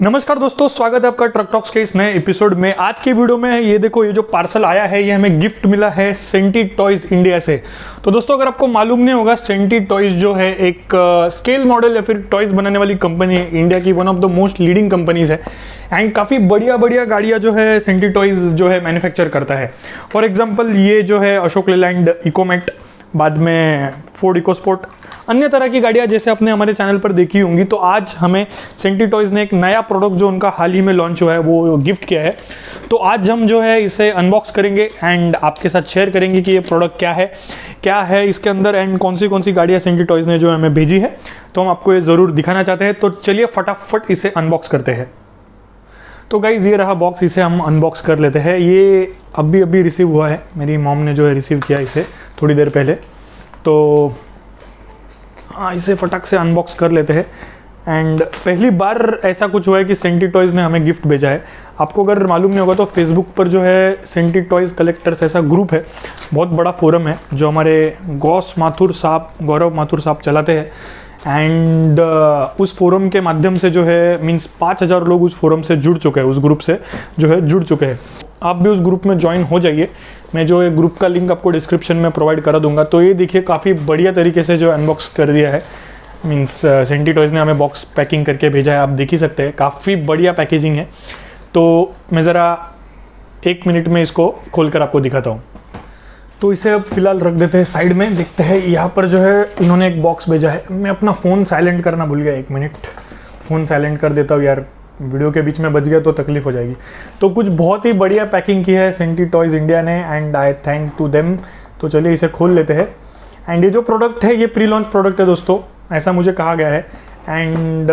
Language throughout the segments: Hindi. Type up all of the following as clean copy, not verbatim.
नमस्कार दोस्तों, स्वागत है आपका ट्रक टॉक्स के इस नए एपिसोड में। आज की वीडियो में ये देखो, ये जो पार्सल आया है ये हमें गिफ्ट मिला है सेंटी टॉयज इंडिया से। तो दोस्तों, अगर आपको मालूम नहीं होगा, सेंटी टॉयज जो है एक स्केल मॉडल या फिर टॉयज बनाने वाली कंपनी है, इंडिया की one of the most leading companies है। एंड काफ़ी बढ़िया बढ़िया गाड़ियाँ जो है सेंटी टॉयज जो है मैन्युफैक्चर करता है। फॉर एग्जाम्पल ये जो है अशोक लेलैंड इकोमेट, बाद में फोर्ड इकोस्पोर्ट, अन्य तरह की गाड़ियाँ जैसे आपने हमारे चैनल पर देखी होंगी। तो आज हमें सेंटी टॉयज ने एक नया प्रोडक्ट जो उनका हाल ही में लॉन्च हुआ है वो गिफ्ट किया है। तो आज हम जो है इसे अनबॉक्स करेंगे एंड आपके साथ शेयर करेंगे कि ये प्रोडक्ट क्या है इसके अंदर एंड कौन सी गाड़ियाँ सेंटी टॉयज ने जो हमें भेजी है। तो हम आपको ये ज़रूर दिखाना चाहते हैं। तो चलिए फटाफट इसे अनबॉक्स करते हैं। तो गाइज़, ये रहा बॉक्स, इसे हम अनबॉक्स कर लेते हैं। ये अभी रिसीव हुआ है, मेरी मॉम ने जो है रिसीव किया इसे थोड़ी देर पहले। तो हाँ, इसे फटाक से अनबॉक्स कर लेते हैं। एंड पहली बार ऐसा कुछ हुआ है कि सेंटी टॉयज़ ने हमें गिफ्ट भेजा है। आपको अगर मालूम नहीं होगा तो फेसबुक पर जो है सेंटी टॉयज़ कलेक्टर्स ऐसा ग्रुप है, बहुत बड़ा फोरम है जो हमारे गौरव माथुर साहब चलाते हैं। एंड उस फोरम के माध्यम से जो है मीन्स 5000 लोग उस फोरम से जुड़ चुके हैं, उस ग्रुप से जो है जुड़ चुके हैं। आप भी उस ग्रुप में ज्वाइन हो जाइए। मैं जो है ग्रुप का लिंक आपको डिस्क्रिप्शन में प्रोवाइड करा दूंगा। तो ये देखिए, काफ़ी बढ़िया तरीके से जो अनबॉक्स कर दिया है। मीन्स सेंटी टॉयज़ ने हमें बॉक्स पैकिंग करके भेजा है, आप देख ही सकते हैं, काफ़ी बढ़िया पैकेजिंग है। तो मैं ज़रा 1 मिनट में इसको खोल कर आपको दिखाता हूँ। तो इसे अब फिलहाल रख देते हैं साइड में। देखते हैं यहाँ पर जो है इन्होंने एक बॉक्स भेजा है। मैं अपना फ़ोन साइलेंट करना भूल गया, 1 मिनट फ़ोन साइलेंट कर देता हूँ यार, वीडियो के बीच में बच गया तो तकलीफ हो जाएगी। तो कुछ बहुत ही बढ़िया पैकिंग की है सेंटी टॉयज़ इंडिया ने and I thank to them. तो चलिए इसे खोल लेते हैं। एंड ये जो प्रोडक्ट है ये प्री लॉन्च प्रोडक्ट है दोस्तों, ऐसा मुझे कहा गया है। एंड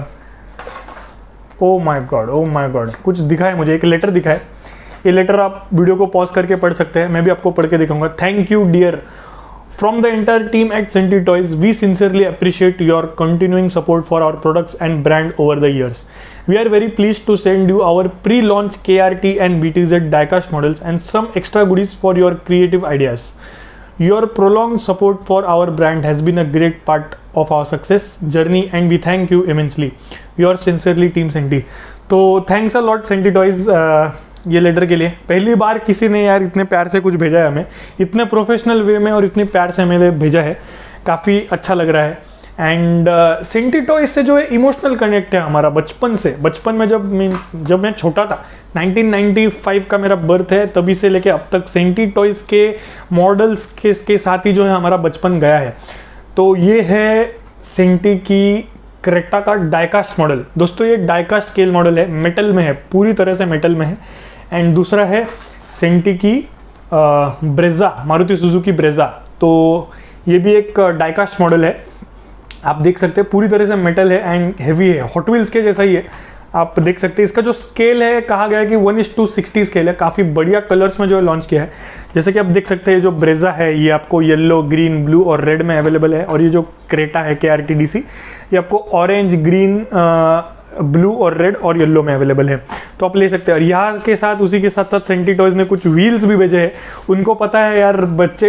ओ माय गॉड, कुछ दिखा है मुझे, एक लेटर दिखा है। ये लेटर आप वीडियो को पॉज करके पढ़ सकते हैं, मैं भी आपको पढ़ के दिखाऊंगा। Thank you dear from the entire team at Centy toys, we sincerely appreciate your continuing support for our products and brand over the years. We are very pleased to send you our pre-launch KRT and BTZ diecast models and some extra goodies for your creative ideas. Your prolonged support for our brand has been a great part of our success journey and we thank you immensely. Yours sincerely Team Senti. तो thanks a lot Senti Toys ये लेटर के लिए। पहली बार किसी ने यार इतने प्यार से कुछ भेजा है हमें, इतने प्रोफेशनल वे में और इतनी प्यार से हमें भेजा है, काफ़ी अच्छा लग रहा है। एंड सेंटी टॉयज़ से जो है इमोशनल कनेक्ट है हमारा बचपन से। बचपन में जब मैं छोटा था, 1995 का मेरा बर्थ है, तभी से लेके अब तक सेंटी टॉयज़ के मॉडल्स के साथ ही जो है हमारा बचपन गया है। तो ये है सेंटी की क्रेटा का डाइकास्ट मॉडल। दोस्तों, ये डाइकास्ट स्केल मॉडल है, मेटल में है, पूरी तरह से मेटल में है। एंड दूसरा है सेंटी की ब्रेजा, मारुति सुजुकी ब्रेजा। तो ये भी एक डाइकास्ट मॉडल है, आप देख सकते हैं, पूरी तरह से मेटल है एंड हेवी है, हॉट व्हील्स के जैसा ही है। आप देख सकते हैं इसका जो स्केल है, कहा गया है कि 1:60 स्केल है। काफ़ी बढ़िया कलर्स में जो है लॉन्च किया है। जैसे कि आप देख सकते हैं, जो ब्रेजा है ये आपको येलो, ग्रीन, ब्लू और रेड में अवेलेबल है। और ये जो क्रेटा है KRT-DC, ये आपको ऑरेंज, ग्रीन, ब्लू और रेड और येलो में अवेलेबल है, तो आप ले सकते हैं। और यहाँ के साथ उसी के साथ सेंटी टॉयज़ ने कुछ व्हील्स भी भेजे हैं। उनको पता है यार बच्चे,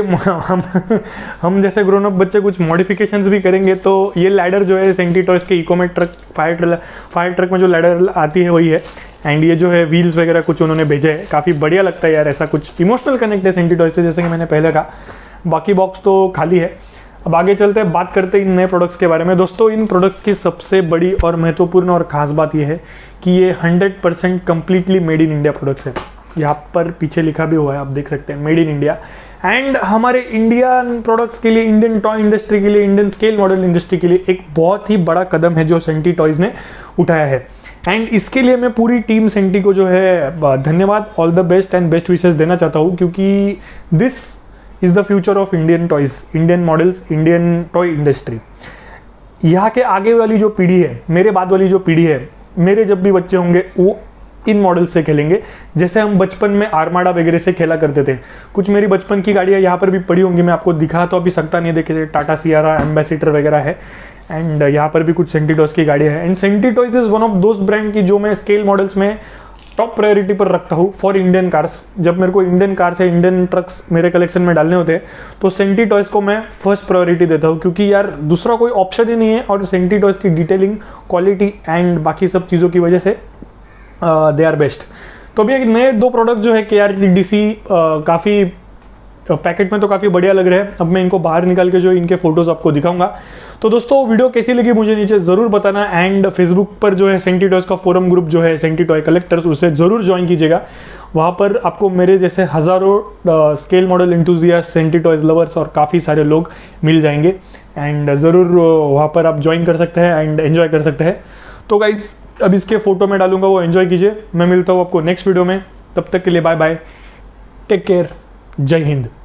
हम जैसे ग्रोन अप बच्चे कुछ मॉडिफिकेशंस भी करेंगे। तो ये लैडर जो है सेंटी टॉयज़ के इकोमेट ट्रक, फायर ट्रक में जो लैडर आती है वही है। एंड ये जो है व्हील्स वगैरह कुछ उन्होंने भेजे है, काफ़ी बढ़िया लगता है यार। ऐसा कुछ इमोशनल कनेक्ट है सेंटी टॉयज़ से, जैसे कि मैंने पहले कहा। बाकी बॉक्स तो खाली है। अब आगे चलते हैं, बात करते हैं इन नए प्रोडक्ट्स के बारे में। दोस्तों, इन प्रोडक्ट्स की सबसे बड़ी और महत्वपूर्ण और ख़ास बात यह है कि ये 100% completely made in India products है। यहाँ पर पीछे लिखा भी हुआ है, आप देख सकते हैं, मेड इन इंडिया। एंड हमारे इंडियन प्रोडक्ट्स के लिए, इंडियन टॉय इंडस्ट्री के लिए, इंडियन स्केल मॉडल इंडस्ट्री के लिए एक बहुत ही बड़ा कदम है जो सेंटी टॉयज़ ने उठाया है। एंड इसके लिए मैं पूरी टीम सेंटी को जो है धन्यवाद, all the best and best wishes देना चाहता हूँ, क्योंकि this is the future of Indian toys, Indian models, Indian toy industry. यहाँ के आगे वाली जो पीढ़ी है, मेरे बाद वाली जो पीढ़ी है, मेरे जब भी बच्चे होंगे वो इन मॉडल से खेलेंगे, जैसे हम बचपन में आर्माडा वगैरह से खेला करते थे। कुछ मेरी बचपन की गाड़ियाँ यहाँ पर भी पड़ी होंगी, मैं आपको दिखा तो अभी सकता नहीं है, देखे टाटा सियारा, एम्बेसिडर वगैरह है। एंड यहाँ पर भी कुछ सेंटी टॉयज़ की गाड़ियाँ हैं। And Centy toys is one of those brand की जो मैं स्केल मॉडल्स में टॉप प्रायोरिटी पर रखता हूँ फॉर इंडियन कार्स। जब मेरे को इंडियन कार्स या इंडियन ट्रक्स मेरे कलेक्शन में डालने होते हैं तो सेंटी टॉयज़ को मैं फर्स्ट प्रायोरिटी देता हूँ, क्योंकि यार दूसरा कोई ऑप्शन ही नहीं है। और सेंटी टॉयज़ की डिटेलिंग, क्वालिटी एंड बाकी सब चीज़ों की वजह से दे आर बेस्ट। तो अभी एक नए 2 प्रोडक्ट जो है KRTDC काफ़ी पैकेट में तो काफ़ी बढ़िया लग रहे हैं। अब मैं इनको बाहर निकाल के जो इनके फोटोज़ आपको दिखाऊंगा। तो दोस्तों वीडियो कैसी लगी मुझे नीचे ज़रूर बताना। एंड फेसबुक पर जो है सेंटी टॉयज़ का फोरम ग्रुप जो है सेंटी टॉय कलेक्टर्स, उसे ज़रूर ज्वाइन कीजिएगा। वहाँ पर आपको मेरे जैसे हज़ारों scale model enthusiast, Centy toys lovers और काफ़ी सारे लोग मिल जाएंगे। एंड ज़रूर वहाँ पर आप ज्वाइन कर सकते हैं एंड एन्जॉय कर सकते हैं। तो गाइस अब इसके फोटो में डालूंगा, वो एन्जॉय कीजिए। मैं मिलता हूँ आपको नेक्स्ट वीडियो में, तब तक के लिए बाय बाय, टेक केयर, जय हिंद।